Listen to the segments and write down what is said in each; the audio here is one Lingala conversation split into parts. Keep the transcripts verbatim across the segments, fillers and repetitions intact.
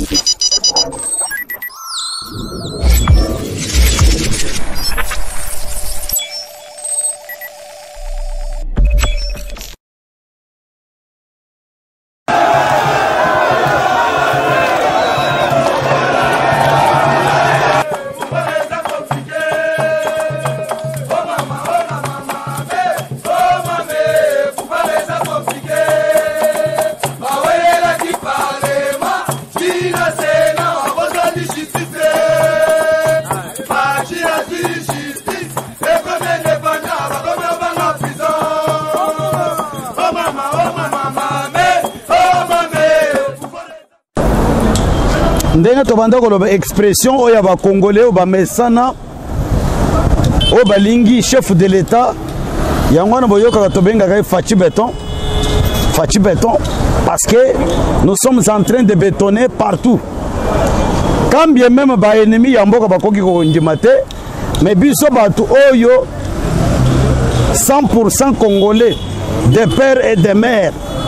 Ndenge tobanda koloba expression oya ba congolais ba mesana o balingi chef de l'état yangwana boyoka tobenga ka Fachi Béton Fachi Béton parce que nous sommes en train de bétonner partout quand bien même ba ennemi yamboka bakoki ko ndimate mais biso batu oyo cent pour cent congolais de père et de mère.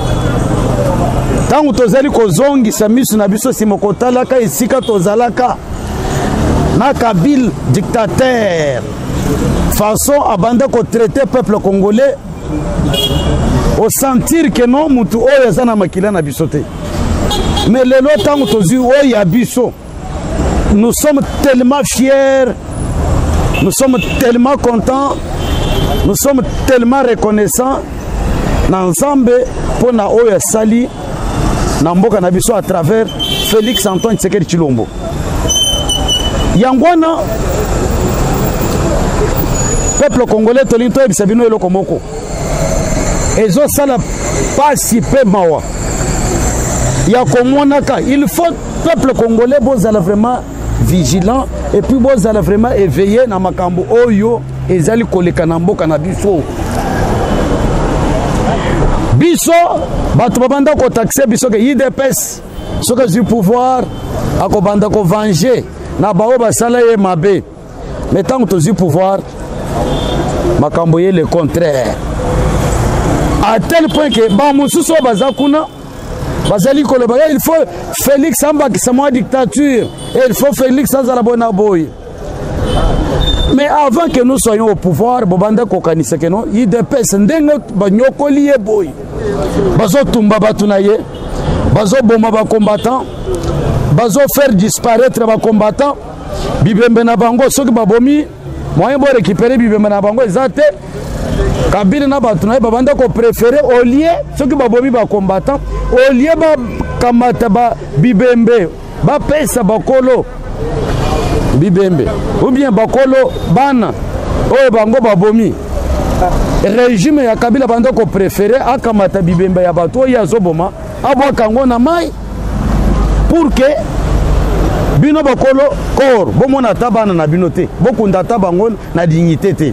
Tangu tozali kozongisa misu na biso simokotalaka esika tozalaka na Kabila dictateur façon abanda ko traiter peuple congolais au sentir que non mutu oyo zana makila na biso te mais lelo tangu tozi oyo ya biso nous sommes tellement fiers, nous sommes tellement contents, nous sommes tellement reconnaissants ensemble pour na oyo sali Namboka Nabiso à travers Félix Antoine Tshisekedi Tshilombo. Yangwana, peuple congolais, Tolinto et Bisabino et Lokomoko. Et zo sala pas si peu mawa. Yakomonaka, il faut peuple congolais bozala vraiment vigilant et puis bozala vraiment éveillé na makambo oyo ezali koleka na mboka na biso. Biso, bato babanda ko taxer biso ke I D P S, soka du pouvoir, ako banda ko venger, na bao basala ye mabe. Mais tant que tu pouvoir, makamboye le contraire. À tel point que ba mususo bazakuna, bazali koloba, il faut Félix Samba qui c'est dictature, et il faut Félix Samba bona boy. Mais avant que nous soyons au pouvoir, bobanda ko kanisa que non, I D P S ndenge banyokoli ye boy. Bazo tumba batunaye, bazo bomba ba combattant, bazo faire disparaître ba combattant, bibembe na bango soki babomi, moyen bo récupérer bibembe na bango ezate, Kabila na batunaye babanda ko préférer au lieu soki babomi ba combattant, au lieu ba kamata ba bibembe, ba pesa bakolo bibembe, ou bien bakolo bana, oyo bango babomi. Régime ya Kabila banda ko préféré akamata bibemba ya bato ya zoboma abwa kango na mai pour que bino bakolo corps bomona tabana na binote bokunda tabango na dignité te.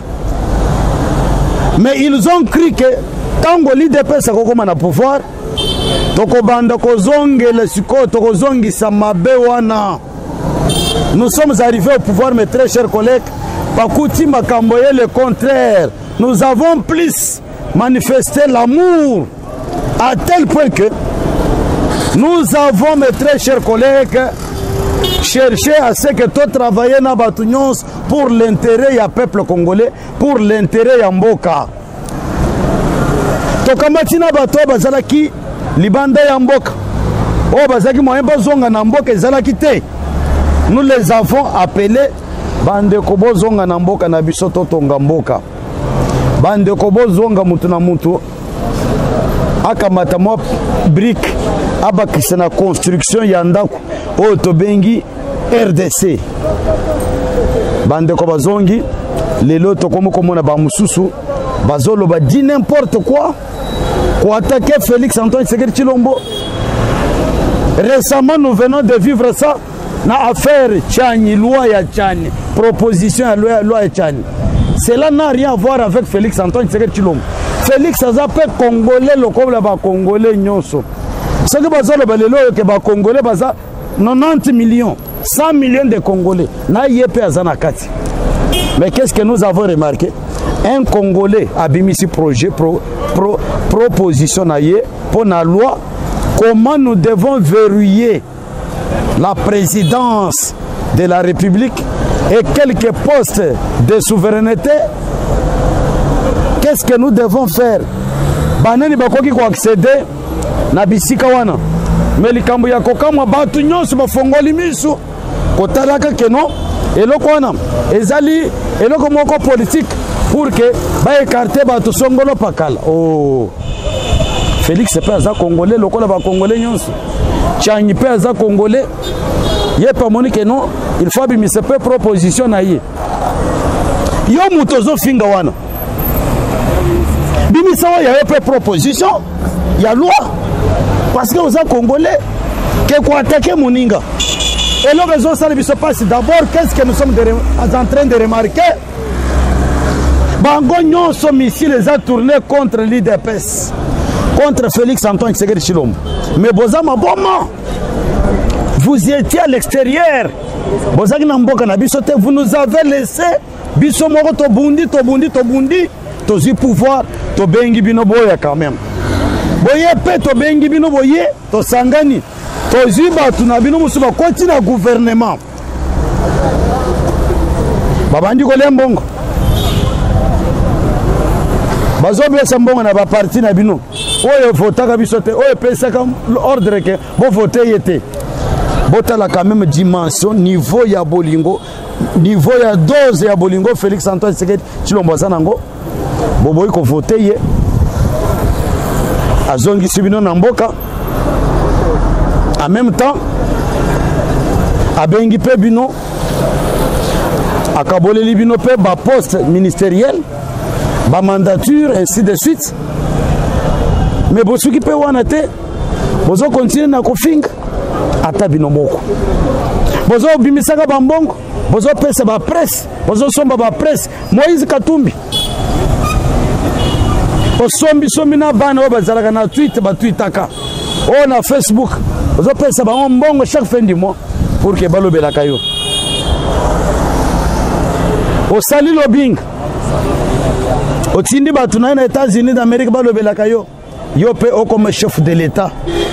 Mais ils ont cru que tango l'I D P S kokoma na pouvoir toko banda ko zongela siko toko zongisa mabe wana. Nous sommes arrivés au pouvoir mes très chers collègues bakuti makamboye le contraire. Nous avons plus manifesté l'amour à tel point que nous avons, mes très chers collègues, cherché à ce que tout travailler dans Batounyons pour l'intérêt du peuple congolais, pour l'intérêt de Mboka. Tokamatina bato bazalaki libanda ya Mboka. Oh bazaki moyen bazonga na Mboka ezalaki te. Nous les avons appelés bande ko bozonga na Mboka na biso totonga Mboka. Bande ko bozonga mutu na mutu akamata mo brique abakisa na construction ya ndako oyo tobengi R D C. Bande ko bazongi lelo tokomo komona ba mususu bazolo ba di n'importe quoi pour attaquer Félix Antoine Tshisekedi Tshilombo. Récemment nous venons de vivre ça na affaire Tchani, loi ya Tchani, proposition ya loi, loi ya Tchani. Cela n'a rien à voir avec Félix Antoine Tshisekedi Tshilombo. Félix Azape Congolais, le comme ba Congolais nyonso. Ce que bazolo balelo que ba Congolais baza quatre-vingt-dix millions, cent millions de Congolais. Na yepe azana kati. Mais qu'est-ce que nous avons remarqué? Un Congolais a bimisi projet pro, pro, proposition na ye pour la loi comment nous devons verrouiller la présidence de la République et quelques postes de souveraineté, qu'est-ce que nous devons faire? Banani bakoki ko accéder na bisika wana. Mais likambo ya kokamwa batu nyonso bafongoli misu kotalaka keno eloko wana ezali eloko moko politique pour que ba écarter batu songolo pakala. Oh, Félix pe aza congolais lokola ba congolais nyonso. Changi pe aza congolais. Ye pa moni keno il faut bimise pe proposition na ye. Yo mutozo finga wana. Bimisa wa ya pe proposition ya loi parce que aux congolais que quoi attaquer moninga. Et le raison ça ne se passe d'abord qu'est-ce que nous sommes de, en train de remarquer? Bango nyonso missile les a tourné contre l'I D P S, contre Félix Antoine Tshisekedi Tshilombo. Mais bozama boma, vous étiez à l'extérieur. Bozaki na mboka na biso te, vous nous avez laissé biso moko to bundi to bundi to bundi to zi pouvoir to bengi bino boya quand même. Boye pe to bengi bino boye to sangani to zi batu na bino musuba koti na gouvernement. Babandi ko lembongo. Bazo blessa mbongo na ba parti na bino. Oyo votaka biso te, oyo pesa comme ordre que bo voter yete. Botala quand même dimension niveau ya bolingo, niveau ya dose ya bolingo Félix Antoine Tshisekedi Tshilombo sanango. Boboyi ko voter ye. Azongi sibino na mboka. En même temps, abengi pe bino akaboleli bino pe ba poste ministériel, ba mandature ainsi de suite. Mais bosuki pe wana te, bozo continuer na kofinga ata bino moko. Bozo bimisaka bambongo, bozo pesa ba presse, bozo somba ba presse. Moïse Katumbi osombi sombi na bana oba zalaka na tweet ba tweetaka. O na Facebook, bozo pesa ba mbongo chaque fin du mois pour que balobelaka yo. Osali lobbying. Otindi batu na na États-Unis d'Amérique balobelaka yo. Yo pe o comme chef de l'État.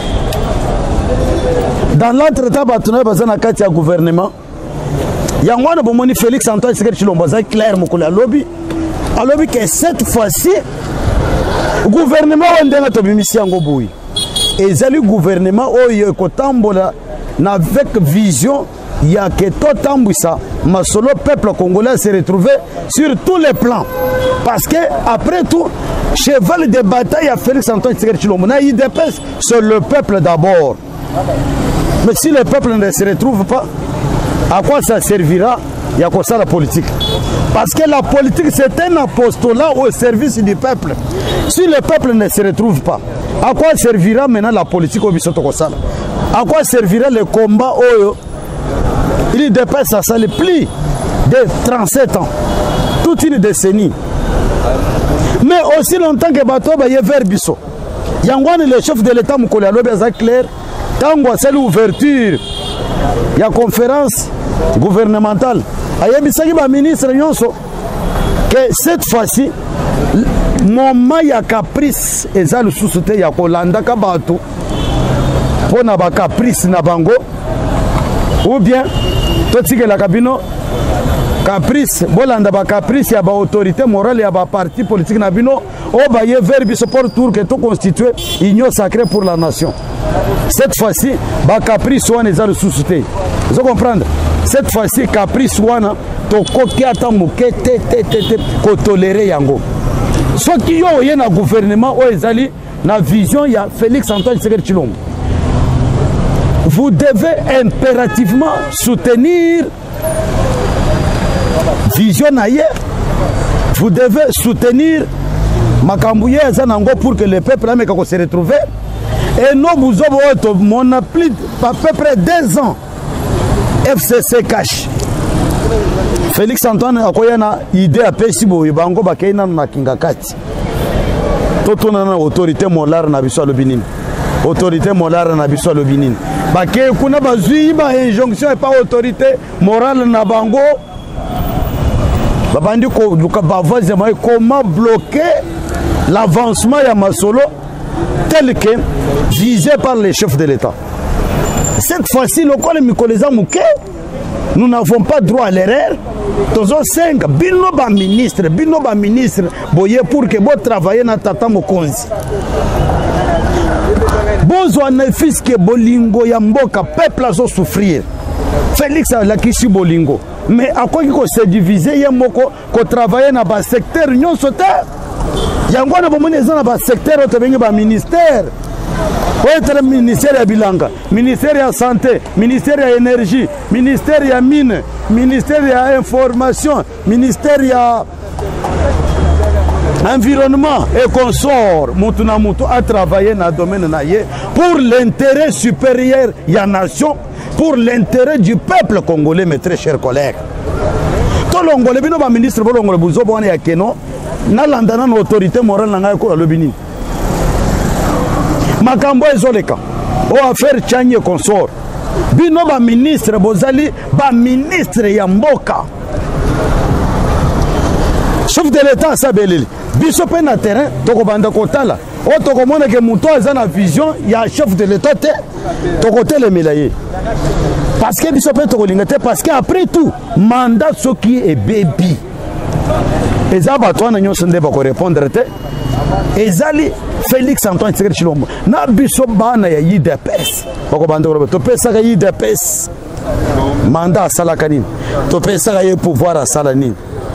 Dans l'entretemps batu na bazana kati ya gouvernement. Yangwana bomoni Félix Antoine Tshisekedi Tshilombo za clair mokolo ya lobby. Alobi que cette fois-ci gouvernement ondenga to bimisi yango boyi. Ezali gouvernement oyo kotambola na avec vision ya que to tambwisa masolo peuple congolais se retrouver sur tous les plans parce que après tout cheval de bataille à Félix Antoine Tshisekedi Tshilombo na I D P S c'est le peuple d'abord. Mais si le peuple ne se retrouve pas, à quoi ça servira? Il y a quoi ça la politique? Parce que la politique c'est un apostolat au service du peuple. Si le peuple ne se retrouve pas, à quoi servira maintenant la politique au bisoto kosala? À quoi servira le combat oyo? Il dépasse ça le pli de trente-sept ans, toute une décennie. Mais aussi longtemps que bato ba yever biso. Yangwane le chef de l'État mukolo ya lobi aza clair, tango c'est l'ouverture. Il y a conférence gouvernementale. Ayebisaki ba ministre nyonso que cette fois-ci moment ya caprice eza lisusu te ya kolanda ka bato pona ba caprice na bango ou bien totike la kabino caprice bolanda ba caprice ya ba autorité morale ya ba parti politique na bino o ba ye vers biso pour tour que to constituer union sacrée pour la nation. Cette fois-ci ba caprice wana eza lisusu te. Vous comprenez? Cette fois-ci caprice wana to koki ata moke te te te te ko tolérer yango. Ce qui yo yé na gouvernement o ezali na vision ya Félix Antoine Tshisekedi Tshilombo. Vous devez impérativement soutenir vision naye. Vous devez soutenir Makambouye Zanango pour que le peuple ameka ko se retrouve. Et non vous avez mon appli à peu près deux ans. F C C cash. Félix Antoine akoyana idée à Pesibo bango bakena na kingakati. Totona na autorité morale na biso lobinine. Autorité morale na biso lobinine. Bake kuna bazui ba injonction et pas autorité morale na bango. Babandi ko luka bavaze mai comment bloquer l'avancement ya Masolo tel que visé par les chefs de l'État. Cette fois-ci, le col Mikoleza Mouké, nous n'avons pas droit à l'erreur. Tozo cinq, bino ba ministre, bino ba ministre, boye pour que bo travailler na tata mokonzi. Bozo na fils que bolingo ya mboka, peuple a souffrir. Félix a la kishi bolingo. Mais à quoi qu'il se diviser, il y a moko ko travailler na ba secteur union sote. Yango na bomone za na ba secteur otebengi ba ministère. Le ministère de Bilanga, ministère de la santé, ministère de l'énergie, ministère de la mine, ministère de l'information, ministère de l'environnement et consort, Moutuna Moutou a travaillé dans le domaine pour l'intérêt supérieur de la nation, pour l'intérêt du peuple congolais, mes très chers collègues. Tout le Congolais, le ministre de l'Autorité, n'a pas l'autorité morale dans le Bénin. Makambo ezoleka o affaire Tchanye consort bino ba ministre bozali ba ministre ya mboka chef de l'état sabeleli biso pe na terrain toko banda kotala o toko mona ke muto aza na vision ya chef de l'état te toko telemela ye parce que biso pe toko linga te parce que après tout mandat soki e baby eza bato na nyonso nde ba ko répondre te ezali Félix Antoine Tshisekedi Tshilombo na biso bana ya I D P S bako banda ko to pesa ka I D P S mandat asala kanini to pesa ka ye pouvoir asala nini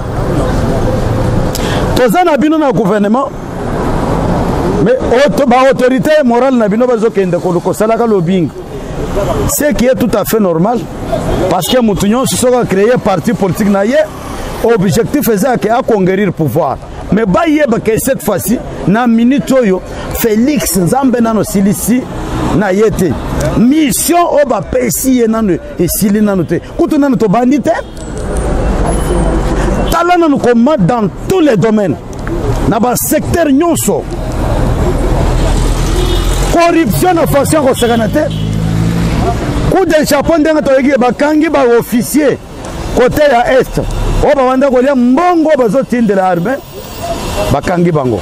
toza na bino na gouvernement mais auto ba autorité morale na bino bazo kende ko ko sala ka lobbying ce qui est tout à fait normal parce que mutunyo se soka créer parti politique na ye objectif est à conquérir pouvoir. Mais bah que cette fois-ci, na minute oyo, Félix Nzambe nano silisi na yete. Mission oba pesi nano et sili nano te. Kutu nano to bandite. Talent nano commande dans tous les domaines. Na ba secteur nyonso. Corruption na fonction ko sekanate. Coup de chapeau ndenga to yegi ba kangi ba officier côté ya est. Oba wanda ko lia mbongo bazo tindela armée. Bakangi bango.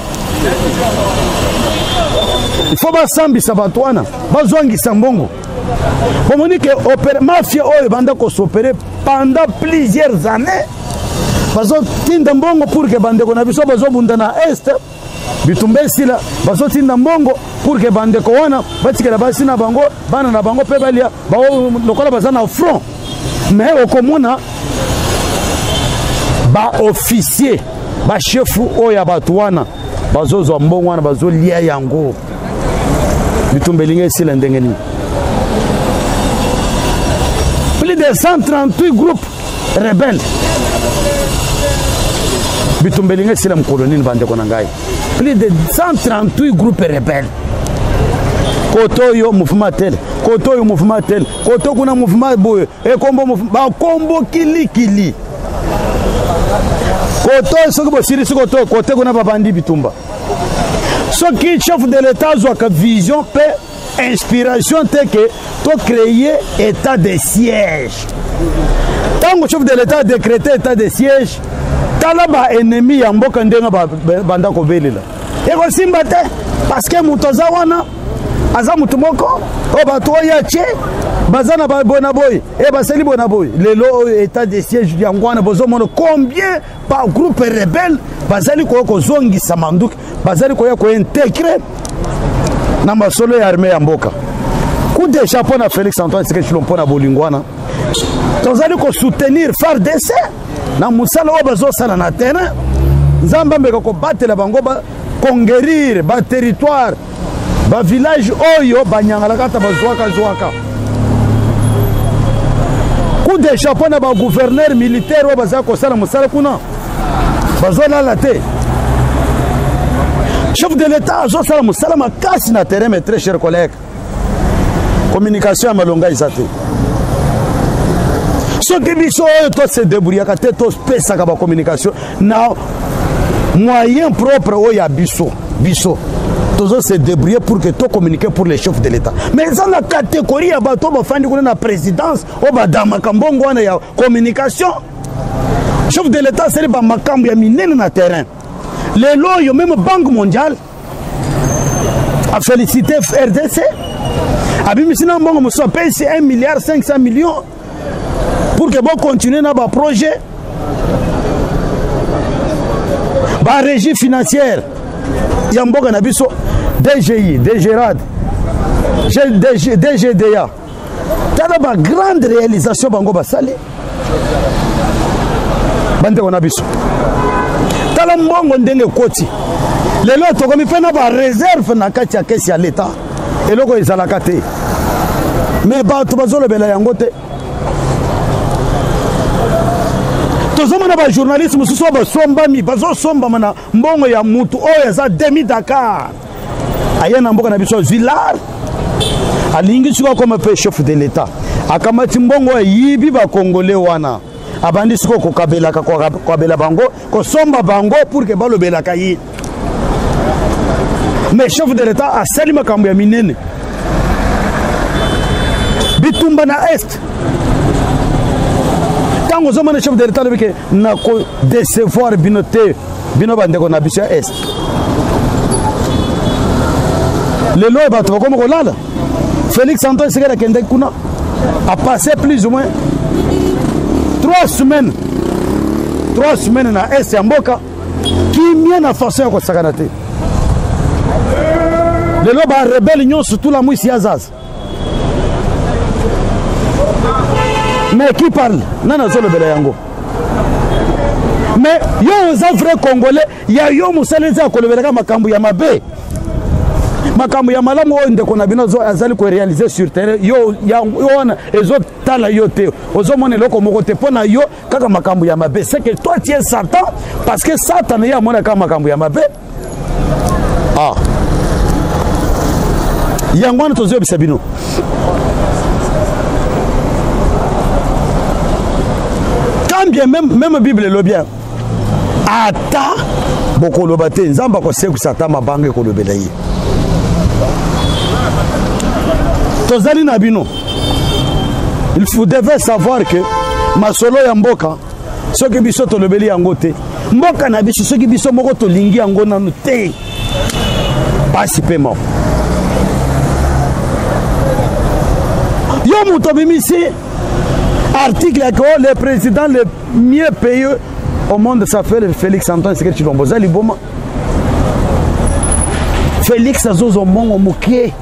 Il faut basambisa batwana, bazwangisa mbongo. Communique opérer mafia oyo banda ko s'opérer pendant plusieurs années. Bazo tinda mbongo pour que bande ko na biso bazo bunda na est. Bitumbe sila bazo tinda mbongo pour que bande ko wana batikela basi na bango bana na bango pe balia ba lokola bazana au front. Mais au komona ba officier ba chef oya batwana bazo zo mbongo wana bazo lia yango bitumbelinga sila ndengeni plus de cent trente-huit groupes rebelles bitumbelinga sila mkoloni bande kona ngai plus de cent trente-huit groupes rebelles koto yo mouvement tel koto yo mouvement tel koto kuna mouvement boye e kombo ba kombo kili kili koto soki bosili soki koto kote kuna babandi bitumba soki chef de l'état zwaka vision pe inspiration te ke to créer état de siège tango chef de l'état décrété état de siège tala ba ennemi ya mboka ndenga banda kobelela eko simba te parce que mutoza wana aza mutu moko o bato oya che bazana ba bona boy e baseli bona boy lelo état de siège ya ngwana bozo mono combien par groupe rebelle bazali ko ko zongi samanduki bazali ko ya ko intégrer na masolo ya armée ya mboka coup de chapeau na Félix Antoine Tshisekedi Tshilombo na bolingwana tozali ko soutenir F A R D C na musala o bazo sala na terrain nzamba mbeka ko batela bango ba conquérir ba territoire ba village oyo banyangala kata bazwaka zwaka coup de chapeau na ba gouverneur militaire o bazaka ko sala musala kuna bazola la te chef de l'état zo sala musala makasi na terrain mes très chers collègues communication ya malonga izate soki biso oyo to se débrouillaka te to pesaka ba communication na moyen propre oyo ya biso biso tozo se débrouiller pour que to communiquer pour les chefs de l'état mais dans la catégorie ya bato bafandi kuna na présidence o badama kambongo wana ya communication chef de l'état c'est ba makambo ya minene na terrain lelo yo même banque mondiale a félicité F R D C abimisi na mbongo mosusu apesi un milliard cinq cents millions pour que bon continuer na ba projet ba régie financière ya mboka na biso D G I D G R A D D G D A tala ba grande réalisation bango basali bandeko na biso tala mbongo ndenge koti lelo tokomi pe na ba réserve na kati ya kesi ya l'État eloko ezalaka te mais bato bazolobela yango te tozomona ba journaliste mosusu basombami bazosombama na mbongo ya mutu oyo eza demi Dakar aye na mboka na biso Villar alingi siko koma pe chef de l'État akamati mbongo yibi ba congolais wana abandi siko kokabelaka kokabela bango kosomba bango pour que balobelaka yi mais chef de l'État asali makambo ya minene bitumba na est tango zomana chef de l'État lobike na ko décevoir binote bino bandeko na biso est lelo bato bakoma kolala Félix Antoine Tshisekedi akende kuna a passé plus ou moins trois semaines trois semaines na est ya mboka kimia na façon ya kosakana te lelo ba rebelle nyonso tout la mwisi ya zaza mais qui parle nana zolobela yango mais yo za vrai congolais ya yo musaleza kolobela makambo ya mabe makambo ya malamu oyo ndeko na bino azali ko réaliser sur terrain yo ya wana ezo tala yo te ozo mona loko moko te pona yo kaka makambo ya mabe c'est que toi tu es Satan parce que Satan ya mona kaka makambo ya mabe ah yangwana tozo bisabino quand bien même même Bible le bien ata bokolo bate nzamba ko seku Satan mabange ko lobela yi tozali na bino il faut devait savoir que masolo ya mboka soki biso tolobeli yango te mboka na biso soki biso moko tolingi yango nanu te pasi pe mo yo muto bimisi article que le président le mieux payé au monde s'appelle Félix Antoine Tshisekedi Tshilombo zali boma Félix azozo mongo mukie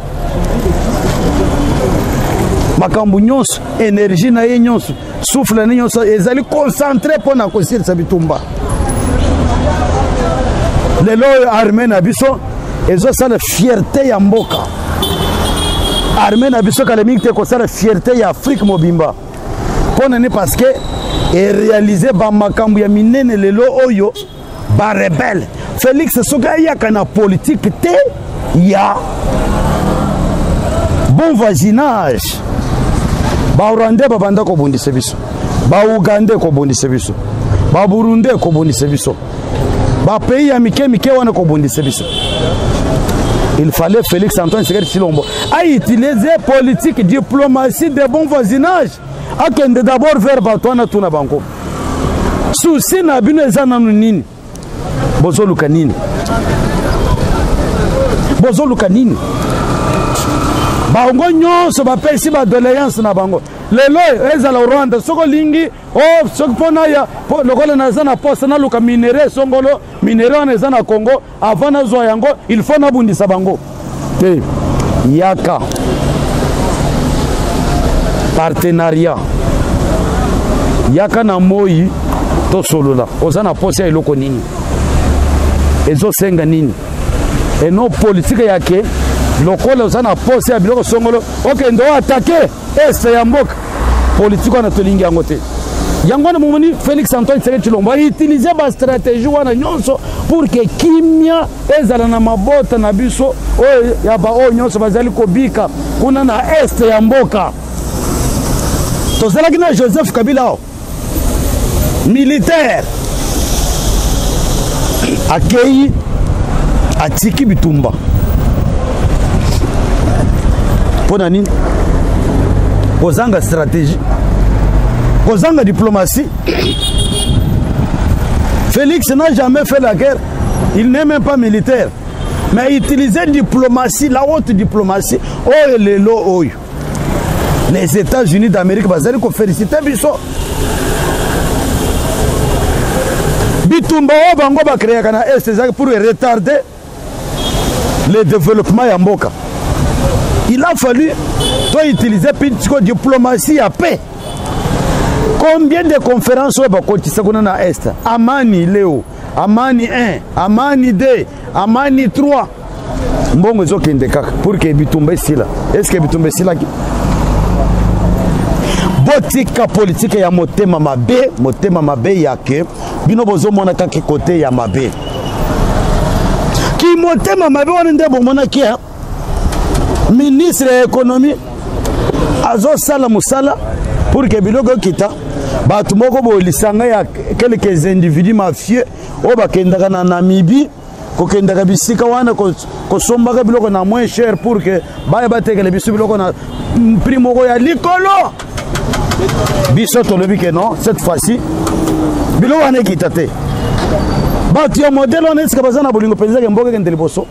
makambu nyonso énergie na ye nyonso souffle na nyonso ezali concentré pona kosirisa bitumba lelo armée na biso ezosala fierté ya mboka armée na biso kala mingi te kosala fierté ya Afrique mobimba pona ni parce que e réaliser ba makambu ya minene lelo oyo ba rebelle Félix soka yaka na politique te ya bon voisinage ba Rwanda babanda ko bondisa biso ba Uganda ko bondisa biso ba Burundi ko bondisa biso ba pays ya mike mike wana ko bondisa biso il fallait Félix Antoine Tshisekedi Tshilombo a utiliser politique diplomatie de bon voisinage akende d'abord vers batwana tuna banko souci na bino ezana nini bozoluka nini bozoluka nini bango nyonso bapesi ba doléance na bango lelo ezala Rwanda soko lingi oh soko pona ya lokola naza na poste na luka minere songolo minere wana eza na Congo avant na zwa yango il faut na bundisa bango te yaka partenariat yaka na moyi to solola oza na poste ya iloko nini ezo senga nini et non politique yake lokola oza na poste ya biloko songolo ok ndo attaquer est ya mboka politique wana tolingi yango te yango na mumoni Félix Antoine Tshisekedi Tshilombo utiliser ba stratégie wana nyonso pour que kimia ezala na mabota na biso oyo ya ba oyo nyonso bazali kobika kuna na est ya mboka tozalaki na Joseph Kabila militaire akei atiki bitumba pona nini kozanga stratégie kozanga diplomatie. Félix n'a jamais fait la guerre, il n'est même pas militaire. mais utiliser diplomatie, la haute diplomatie, oh le lo oh. Les États-Unis d'Amérique, vous allez féliciter biso. Bitumba o bango ba créer kana est pour retarder le développement ya mboka. Il a fallu toi utiliser la diplomatie à paix. Combien de conférences on va continuer na est? Amani Léo, Amani un, Amani deux, Amani trois. Mbongo zo kende kaka pour que bitumba sila. Est-ce que bitumba sila ki? Botika politique ya motema mabe, motema mabe yake bino bozo mona kaka côté ya mabe. Ki motema mabe wana nde bomona ki ministre de l'économie azo sala musala pour que biloko kita batu moko bo lisanga ya quelques individus mafieux o bakendaka na Namibie ko kendaka bisika wana ko ko sombaka biloko na moins cher pour que baye batekele bisu biloko na prix moko ya likolo. Biso tolobi que non, cette fois-ci bilo wana kitate batu ya modèle on est capable na bolingo penza ke mboka kendeli boso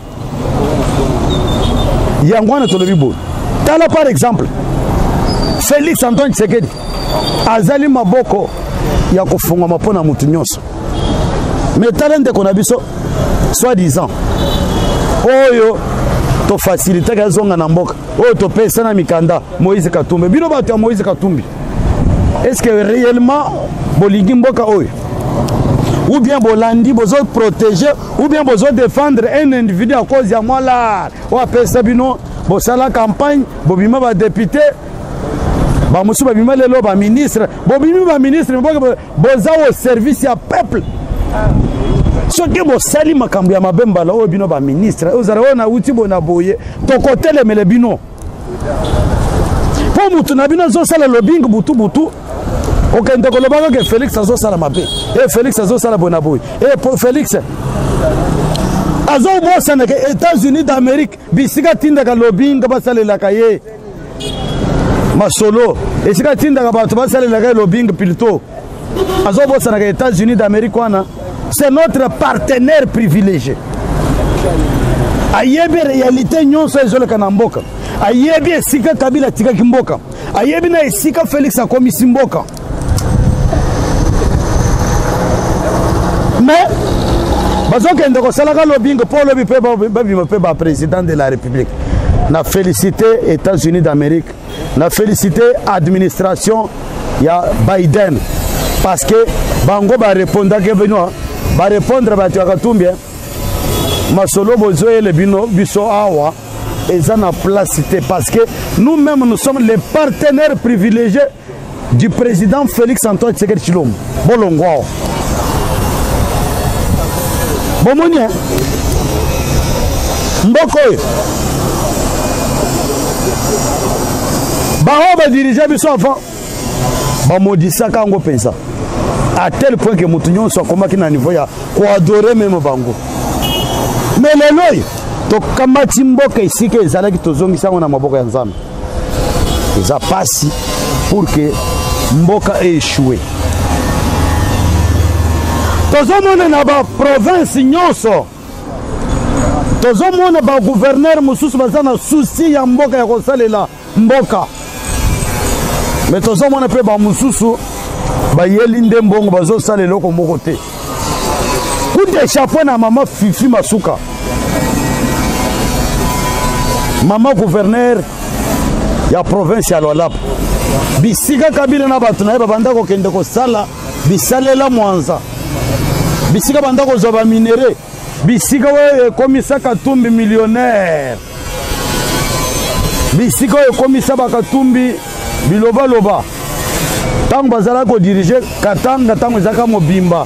yangwana tolobi bo tala par exemple Félix Antoine Tshisekedi azali maboko ya kofunga mapona mutu nyonso mais tala ndeko na biso soit disant oyo to faciliter ka zonga na mboka oyo to pesa na mikanda Moïse Katumbi bino bato ya Moïse Katumbi. Est-ce que réellement bolingi mboka oyo ou bien bolandi bozo protéger ou bien bozo défendre un individu à cause ya mwala ou apesa bino bosala campagne bobima ba député ba musu ba bima lelo ba ministre bobima ba ministre mboka boza au service ya peuple. Ce que bo sali makambo ya mabemba la oyo bino ba ministre ozara ona uti bona boye to kotele mele bino po mutu na bino zo sala lobbying butu butu. Ok, donc le bago que Félix Azo sala mabe. Et Félix Azo sala bonaboy. Et pour Félix Azo bossa na États-Unis d'Amérique bisika tinda ka lobbying ba sala la kaye. Masolo. Et sika tinda ka ba to ba sala la kaye lobbying plutôt. Azo bossa na États-Unis d'Amérique wana. C'est notre partenaire privilégié. Ayebi réalité nyonso ezole kana mboka. Ayebi sika Kabila tika kimboka. Ayebi na sika Félix akomisi mboka. Mais, parce que nous avons lobbying pour le président de la République. Nous avons félicité les États-Unis d'Amérique. Nous avons félicité l'administration Biden. Parce que Bango va répondre à Benoît, va répondre à Katumbi. Masolo Bozoé le Bino Biso Awa et ça n'a place parce que nous-mêmes nous sommes les partenaires privilégiés du président Félix Antoine Tshisekedi Tshilombo. Bolongwao. Bomoni hein mboko bao ba diriger biso avant ba modisa kango pensa à tel point que mutu nyonso akomaki na niveau ya ko adorer même bango mais lelo to kamati mboka isike ezalaki tozongisa na maboko ya Nzambe eza pasi pour que mboka échoué. Tozomona na ba province nyonso tozomona ba gouverneur mususu bazana souci ya mboka ya kosalela mboka mais tozomona pe ba mususu ba yeli nde mbongo bazosalela ko moko te coup de chapeau na mama Fifi Masuka mama gouverneur ya province ya Lualaba bisika Kabila na batu na banda ko kende ko sala bisalela Mwanza bisika banda ko zoba minere bisika we komisa Katumbi millionnaire bisika we komisa Katumbi biloba loba tango bazala ko diriger Katanga tango zaka mobimba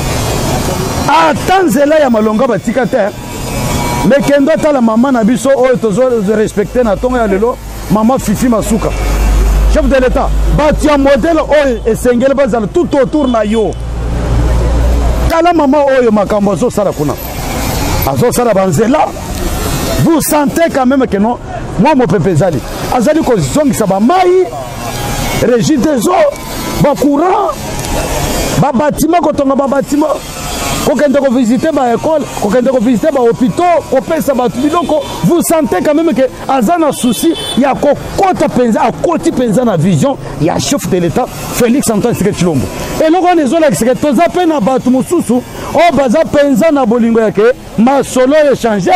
atanzela ya malonga batika te mais kendo tala mama na biso oyo tozo respecter na tonga ya lelo mama Fifi Masuka chef de l'état batia modèle oyo esengele bazala tout autour na yo kala mama oyo makambo zo sala kuna azo sala banzela vous sentez quand même que non moi mon pepezali azali ko zongisa ba mai régie des eaux ba courant ba bâtiment ko tonga ba bâtiment kokende ko visiter ba école, kokende ko visiter ba hôpital, ko pesa ba biloko, vous sentez quand même que azana souci ya ko kota penza a koti penza na vision ya chef de l'état Félix Antoine Tshisekedi Tshilombo. Et loko nezo la que toza pe na batu mususu o baza penza na bolingo yake masolo ya changer.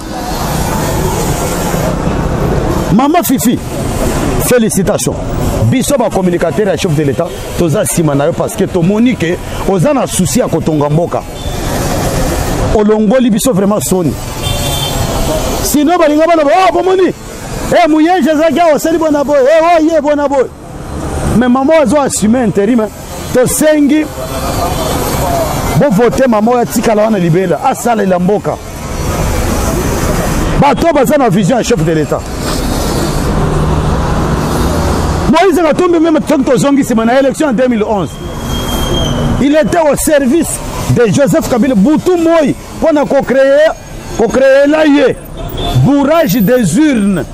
Maman Fifi, félicitations. Biso ba communicateur ya chef de l'état toza sima na yo parce que to monique oza na souci ya kotonga mboka. Olongoli biso vraiment soni. Sinon balinga bana oh bomoni. Eh muyenje zaka oseli bona boy. Eh oh ye bona boy. Mais maman azo assumer intérim. To sengi bo voter maman ya tikala wana libela asala ila mboka. Bato baza na vision ya chef de l'état. Moïse Katumbi même dans l'élection en deux mille onze. Il était au service de Joseph Kabila Boutou Moïse pour créer pour créer l'aïe bourrage des urnes.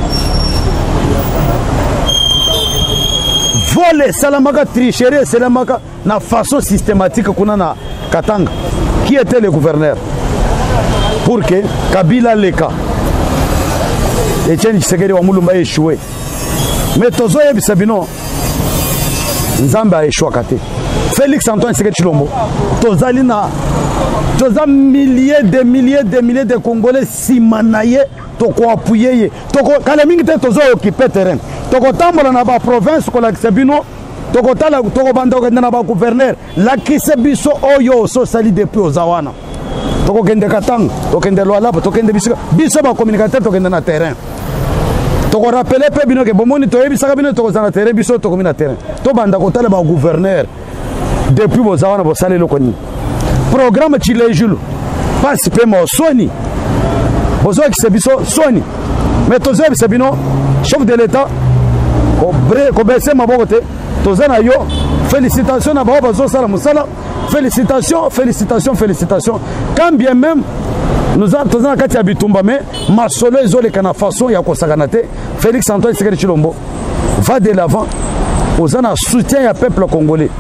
Voler salamaka tricherie salamaka na façon systématique kuna na Katanga. Qui était le gouverneur? Pour que Kabila leka Etienne Tshisekedi wa Mulumba échoué. Mais tozo yebi sabino Nzambe a échoué kate. Félix Antoine Tshisekedi Tshilombo tozali na toza milliers de milliers de milliers de Congolais simanaye toko appuyer toko kala mingi te tozo occuper terrain toko tambola na ba province ko la sabino toko tala toko banda ko na ba gouverneur la kisebiso oyo so sali depuis ozawana toko kende Katanga toko kende Lualaba toko kende biso biso ba communicateur toko kende na terrain. Toko rappeler pe bino ke bomoni to yebisaka bino toko za na terrain biso toko mina terrain to banda ko tala ba gouverneur depuis bozawana bo sale lokoni programme chilejulu passe pe mo soni bozo ki sebiso soni mais tozo yebisa bino chef de l'état ko bre ko bese maboko te toza na yo félicitations na ba bozo sala musala félicitations félicitations félicitations quand bien même nous avons kati ya bitumba mais masolo ezoleka na façon ya kosakana te. Félix Antoine Tshisekedi Tshilombo va de l'avant aux un soutien ya peuple congolais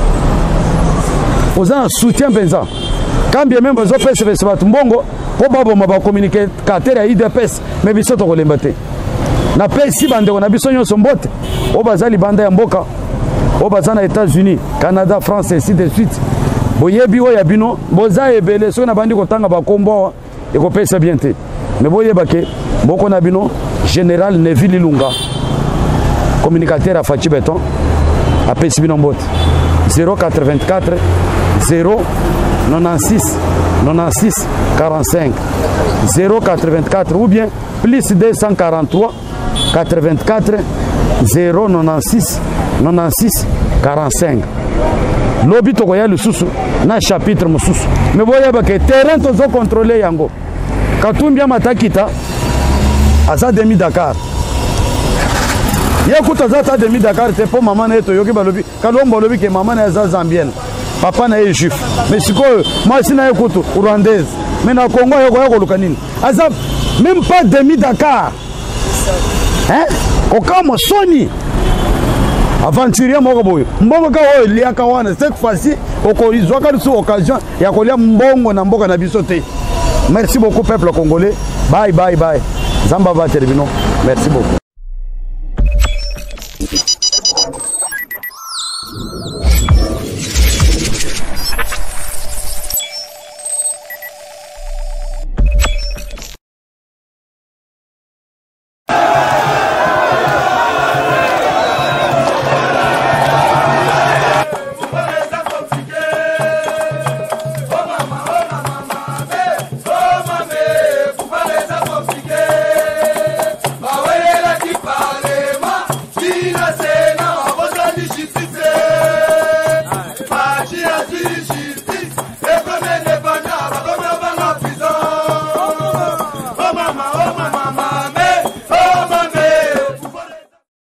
aux un soutien benza quand bien même bezo pese pese bat mbongo po babo maba communiquer kater ya I D P S mais biso to kolemba te na pesi bande ko na biso nyonso mbote o bazali banda ya mboka o bazana États-Unis Canada France ainsi de suite boyebi o ya bino boza ebele so na bandi ko tanga ba kombo et qu'on paye ça bien. Mais vous voyez que beaucoup n'abino général Neville Lunga, communicateur à Fachi Beton, à Pessibinombote zéro quatre-vingt-quatre zéro quatre-vingt-six quatre-vingt-six quarante-cinq zéro quatre-vingt-quatre ou bien plus deux cent quarante-trois quatre-vingt-quatre zéro quatre-vingt-six quatre-vingt-six quarante-cinq. Lobi tokoya lususu na chapitre mususu. Mais vous voyez que terrain tozo contrôler yango. Katumbi Matakita aza demi Dakar. Yakuta za demi Dakar te po maman na eto yoki balobi. Kalombo lobi ke maman na za zambienne. Papa na juif. Mais siko moi sina ekutu rwandaise. Mais na Congo yoko yoko lukanini. Aza même pas demi Dakar. Hein? Okamo soni. Aventurier moko boyo. Mbongo ka oyo liaka wana cette fois-ci okolizwa ka su occasion ya kolia mbongo na mboka na biso te. Merci beaucoup peuple congolais. Bye bye bye. Zamba va terminer. Merci beaucoup.